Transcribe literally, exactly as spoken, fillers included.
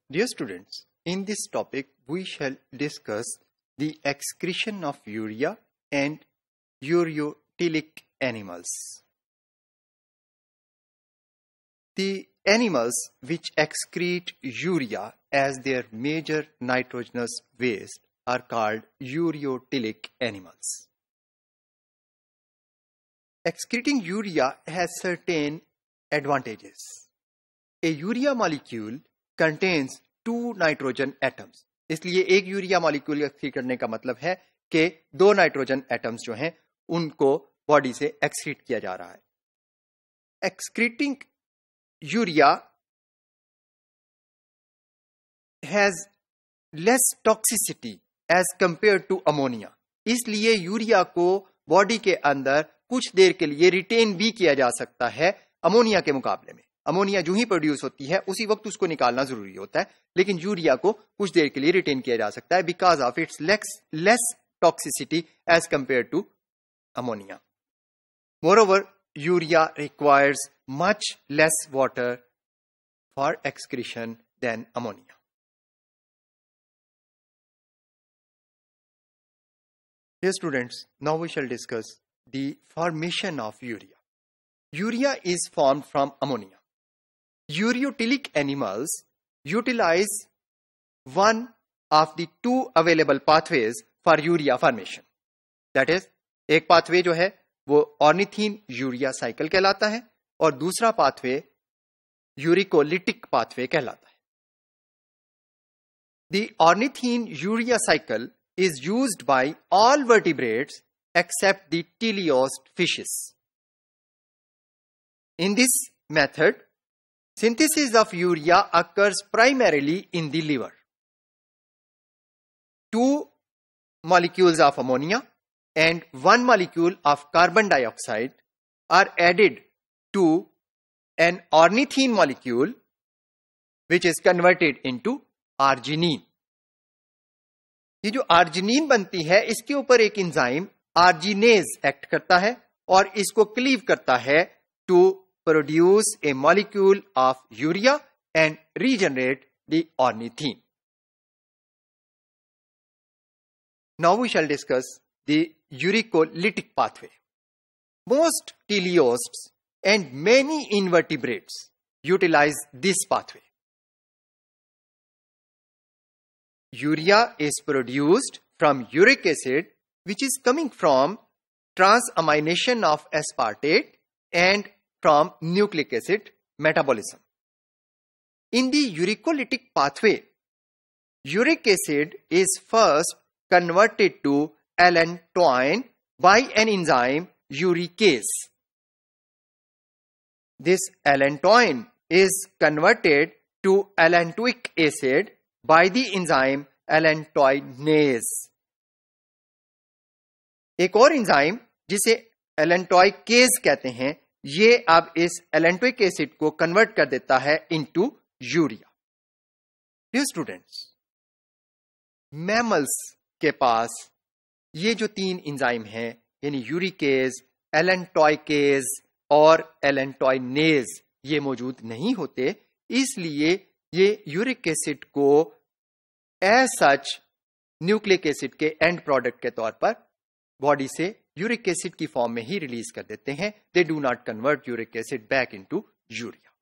Dear students, in this topic we shall discuss the excretion of urea and ureotelic animals. The animals which excrete urea as their major nitrogenous waste are called ureotelic animals. Excreting urea has certain advantages. A urea molecule contains two nitrogen atoms. इसलिए एक urea molecule excrete करने का मतलब है कि दो nitrogen atoms जो हैं उनको बॉडी से एक्सक्रीट किया जा रहा है. Excreting urea has less toxicity as compare to ammonia. इसलिए यूरिया को बॉडी के अंदर कुछ देर के लिए रिटेन भी किया जा सकता है अमोनिया के मुकाबले में. अमोनिया जो ही प्रोड्यूस होती है उसी वक्त उसको निकालना जरूरी होता है, लेकिन यूरिया को कुछ देर के लिए रिटेन किया जा सकता है because of its less toxicity as compare to ammonia. Moreover, urea requires much less water for excretion than ammonia. Dear students, now we shall discuss the formation of urea. Urea is formed from ammonia. Ureotelic animals utilize one of the two available pathways for urea formation. That is, एक pathway जो है वो ornithine urea cycle कहलाता है और दूसरा pathway यूरिकोलिटिक pathway कहलाता है. The ornithine urea cycle is used by all vertebrates except the teleost fishes. In this method, synthesis of urea occurs primarily in the liver. Two molecules of ammonia and one molecule of carbon dioxide are added to an ornithine molecule which is converted into arginine. ये जो arginine बनती है इसके ऊपर एक enzyme arginase act करता है और इसको क्लीव करता है to produce a molecule of urea and regenerate the ornithine. Now we shall discuss the uricolytic pathway. Most teleosts and many invertebrates utilise this pathway. Urea is produced from uric acid which is coming from transamination of aspartate and from nucleic acid metabolism. In the uricolytic pathway, uric acid is first converted to allantoin by an enzyme uricase. This allantoin is converted to allantoic acid by the enzyme allantoinase. एक और enzyme जिसे allantoicase कहते हैं ये अब इस allantoic acid को convert कर देता है into urea. Dear students, mammals के पास ये जो तीन एंजाइम हैं यानी यूरिकेज, allantoicase और allantoinase ये मौजूद नहीं होते, इसलिए ये यूरिक एसिड को एज सच न्यूक्लिक एसिड के एंड प्रोडक्ट के तौर पर बॉडी से यूरिक एसिड की फॉर्म में ही रिलीज कर देते हैं. They do not convert uric acid back into urea.